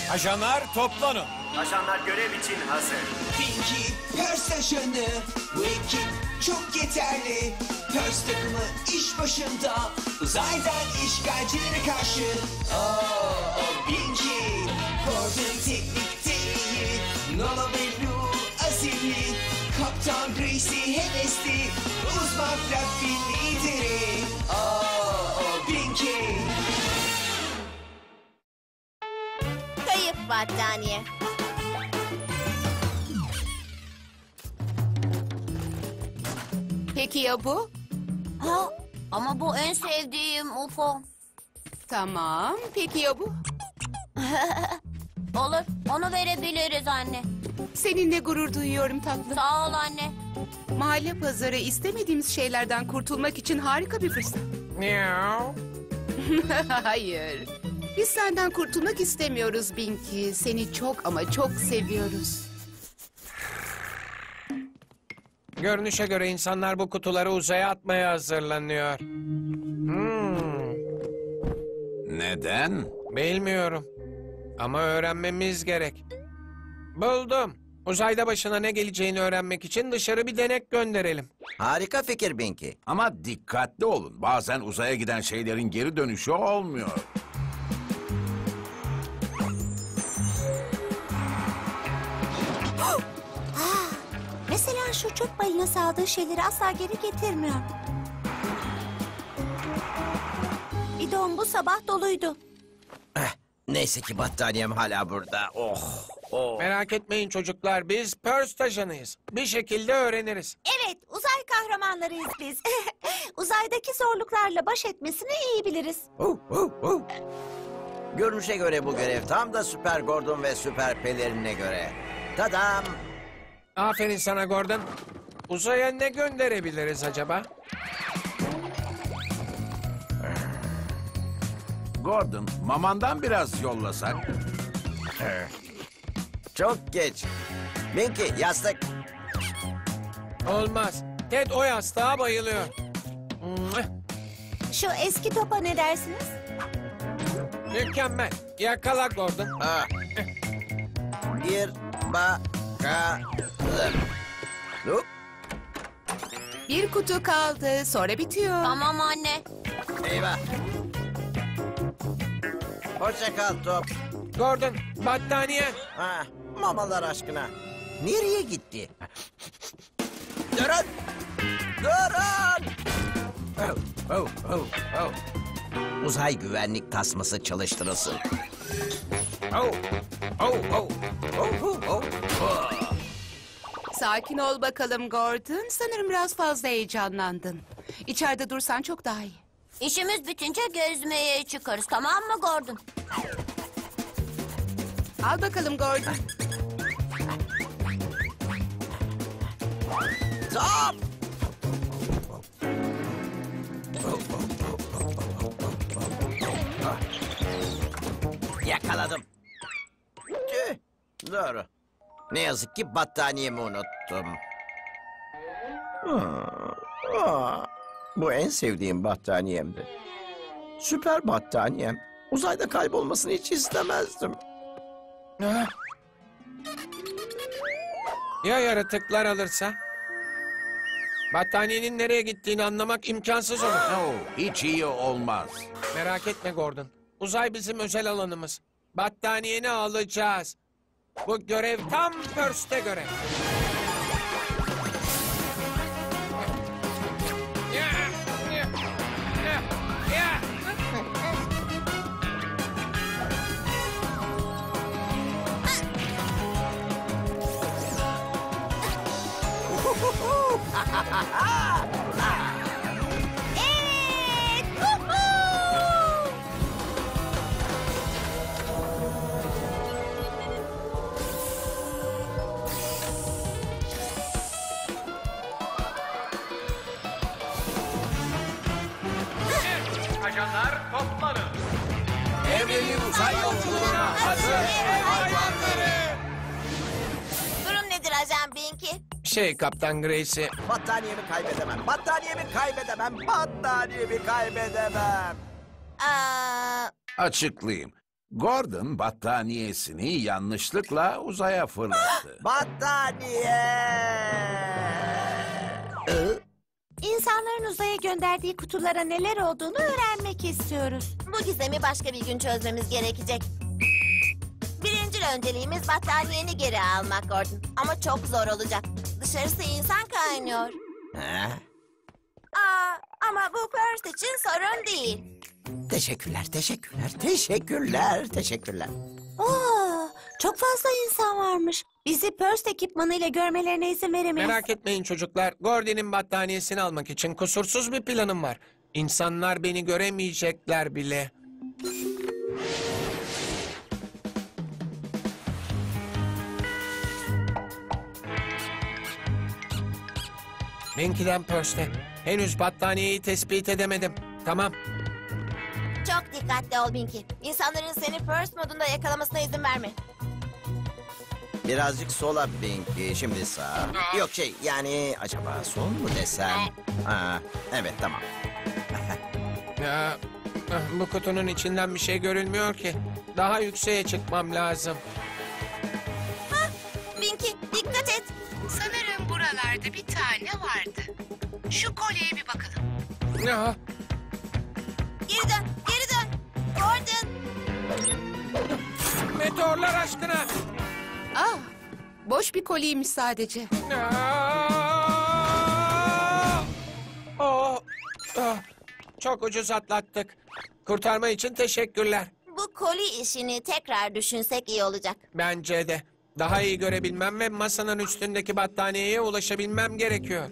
Ajanlar toplanın. Ajanlar görev için hazır. Pinky, Pers ajanı. Bu ekip çok yeterli. Pers takımı iş başında. Uzaydan işgalcilere karşı. Pinky, Gordon teknikte iyi. Nala ve Lou azimli. Kaptan Gracie hevesli. Uzman Fluffy lideri. Pinky. Kayıp battaniye. Peki ya bu? Ha, ama bu en sevdiğim UFO. Tamam. Peki ya bu? Olur, onu verebiliriz anne. Seninle gurur duyuyorum tatlım. Sağ ol anne. Mahalle pazarı istemediğimiz şeylerden kurtulmak için harika bir fırsat. Miau. Hayır. Biz senden kurtulmak istemiyoruz Binky. Seni çok ama çok seviyoruz. Görünüşe göre insanlar bu kutuları uzaya atmaya hazırlanıyor. Neden? Bilmiyorum. Ama öğrenmemiz gerek. Buldum. Uzayda başına ne geleceğini öğrenmek için dışarı bir denek gönderelim. Harika fikir Binky. Ama dikkatli olun. Bazen uzaya giden şeylerin geri dönüşü olmuyor. Mesela şu çöp balinası aldığı şeyleri asla geri getirmiyor. Bidon bu sabah doluydu. Neyse ki battaniyem hala burada. Oh. Merak etmeyin çocuklar, biz Purse ajanıyız. Bir şekilde öğreniriz. Evet, uzay kahramanlarıyız biz. Uzaydaki zorluklarla baş etmesini iyi biliriz. Görünüşe göre bu görev tam da Süper Gordon ve Süper Pelerin'e göre. Tadam! Aferin sana Gordon. Uzaya ne gönderebiliriz acaba? Gordon, mamandan biraz yollasak. Çok geç. Binky yastık. Olmaz. Ted o yastığa bayılıyor. Şu eski topa ne dersiniz? Mükemmel. Yakala Gordon. Bir bakalım. Luke, Bir kutu kaldı. Sonra bitiyor. Tamam anne. eyvah. Hoşça kal top. Gordon, battaniye. Mamalar aşkına. Nereye gitti? Durun! Durun! Uzay güvenlik tasması çalıştırılsın. Sakin ol bakalım Gordon. Sanırım biraz fazla heyecanlandın. İçeride dursan çok daha iyi. İşimiz bitince gezmeye çıkarız, tamam mı Gordon? Al bakalım Gordon. Top! Yakaladım. Tüh, doğru. Ne yazık ki battaniyemi unuttum. Bu en sevdiğim battaniyemdi. Süper battaniyem. Uzayda kaybolmasını hiç istemezdim. Ya yaratıklar alırsa? Battaniyenin nereye gittiğini anlamak imkansız olur. Hiç iyi olmaz. Merak etme Gordon. Uzay bizim özel alanımız. Battaniyeni alacağız. Bu görev tam Purse'te göre. Evet! Huhu! Ajanlar toplanın. Evrenin uzay yolculuğuna hazır ev hayvanları. Durum nedir Ajan Binky? Kaptan Gracie. Battaniyemi kaybedemem. Battaniyemi kaybedemem. Battaniyemi kaybedemem. Aa, Açıklayayım. Gordon battaniyesini yanlışlıkla uzaya fırlattı. Battaniye! İnsanların uzaya gönderdiği kutulara neler olduğunu öğrenmek istiyoruz. Bu gizemi başka bir gün çözmemiz gerekecek. Birinci önceliğimiz battaniyeni geri almak Gordon. Ama çok zor olacak. Dışarısı insan kaynıyor. Ha? Ama bu Perth için sorun değil. Teşekkürler, teşekkürler, teşekkürler, teşekkürler. Oo, çok fazla insan varmış. Bizi Purse ekipmanıyla görmelerine izin veremeyiz. Merak etmeyin çocuklar. Gordy'nin battaniyesini almak için kusursuz bir planım var. İnsanlar beni göremeyecekler bile. Benki'den Purse'te. Henüz battaniyeyi tespit edemedim. Tamam. Çok dikkatli ol Binky. İnsanların seni First modunda yakalamasına izin verme. Birazcık sola Binky, şimdi sağ. Yok yani acaba sol mu desem? Ha, evet tamam. Ya, bu kutunun içinden bir şey görülmüyor ki. Daha yükseğe çıkmam lazım. Binky dikkat et. Sanırım buralarda bir tane vardı. Şu kolyeye bir bakalım. Ya, Geri dön, geri dön. Gordon. meteorlar aşkına. Ah, boş bir kolyeymiş sadece. Oh, çok ucuz atlattık. Kurtarma için teşekkürler. Bu koli işini tekrar düşünsek iyi olacak. Bence de. Daha iyi görebilmem ve masanın üstündeki battaniyeye ulaşabilmem gerekiyor.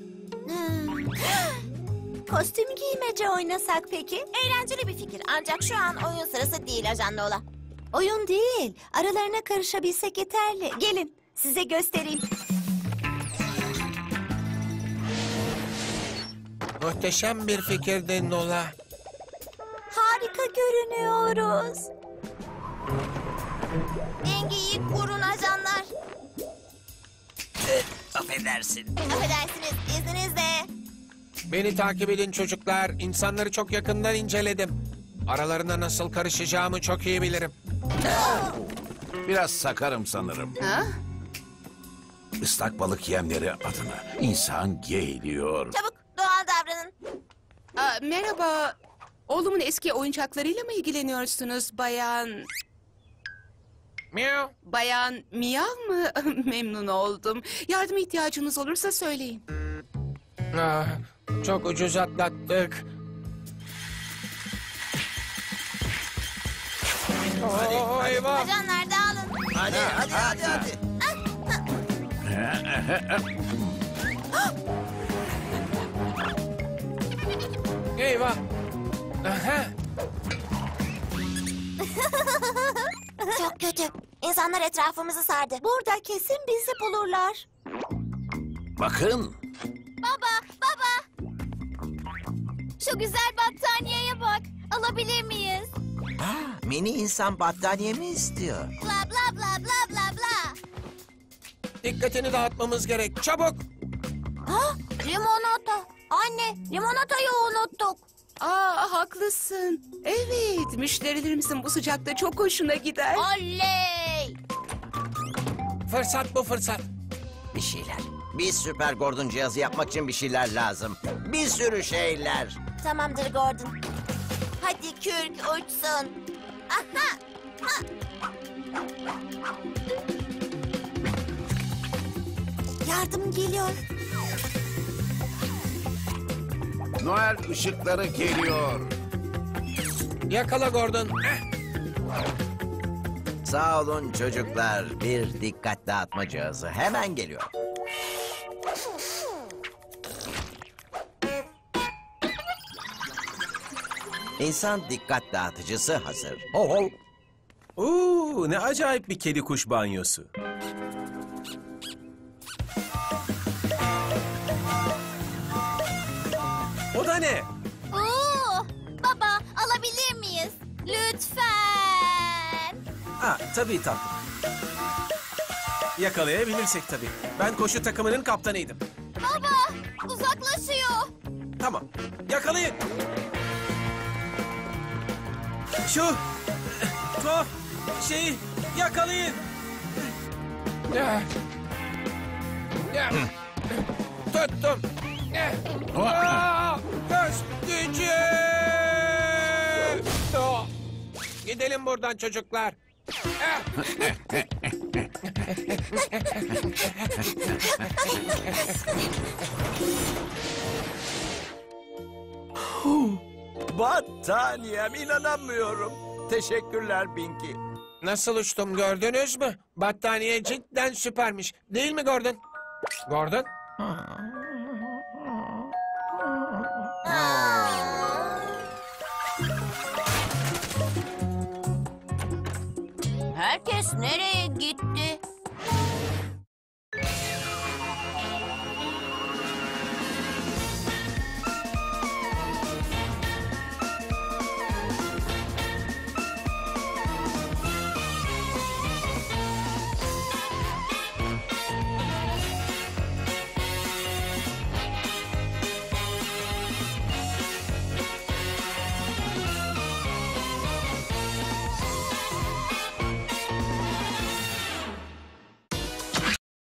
Kostüm giymece oynasak peki? Eğlenceli bir fikir ancak şu an oyun sırası değil Ajan Lola. Oyun değil. Aralarına karışabilsek yeterli. Gelin size göstereyim. Muhteşem bir fikirdi Nola. Harika görünüyoruz. Dengeyi kurun ajanlar. Affedersin. Affedersiniz izninizle. Beni takip edin çocuklar. İnsanları çok yakından inceledim. Aralarına nasıl karışacağımı çok iyi bilirim. Biraz sakarım sanırım. Ha? Islak balık yemleri adına insan geliyor. Çabuk doğal davranın. Merhaba. Oğlumun eski oyuncaklarıyla mı ilgileniyorsunuz bayan? Miau. Bayan Miyav mı? Memnun oldum. Yardıma ihtiyacınız olursa söyleyin. Ah, çok ucuz atlattık. Oh, eyvah. Ajanlar dağılın. Hadi. Eyvah. Aha. Çok kötü. İnsanlar etrafımızı sardı. Burada kesin bizi bulurlar. Bakın. Baba. Şu güzel battaniyeye bak. Alabilir miyiz? Mini insan battaniye mi istiyor? Bla bla bla bla bla bla. Dikkatini dağıtmamız gerek. Çabuk. Limonata. Anne, limonatayı unuttuk. Haklısın. Evet, müşterilerimizin bu sıcakta çok hoşuna gider. Oley! Fırsat bu fırsat. Bir şeyler. Bir süper Gordon cihazı yapmak için bir şeyler lazım. Bir sürü şeyler. Tamamdır Gordon. Hadi kürk uçsun. Aha! Ha! Yardım geliyor. Noel ışıkları geliyor. Yakala Gordon. Sağ olun çocuklar. Bir dikkat dağıtma cihazı hemen geliyor. İnsan dikkat dağıtıcısı hazır. Ho ho. Oo, ne acayip bir kedi kuş banyosu. O da ne? Oo! Baba, alabilir miyiz? Lütfen. Tabii tatlım. Yakalayabilirsek tabii. Ben koşu takımının kaptanıydım. Baba, uzaklaşıyor. Tamam, yakalayın. Şu Yakalayın. Ah. Ah. Tuttum. Göz gücü. Oh. Gidelim buradan çocuklar. Ah. Battaniyem, inanamıyorum. Teşekkürler Binky. Nasıl uçtum gördünüz mü? Battaniye cidden süpermiş. Değil mi Gordon? Gordon? Herkes nereye gitti?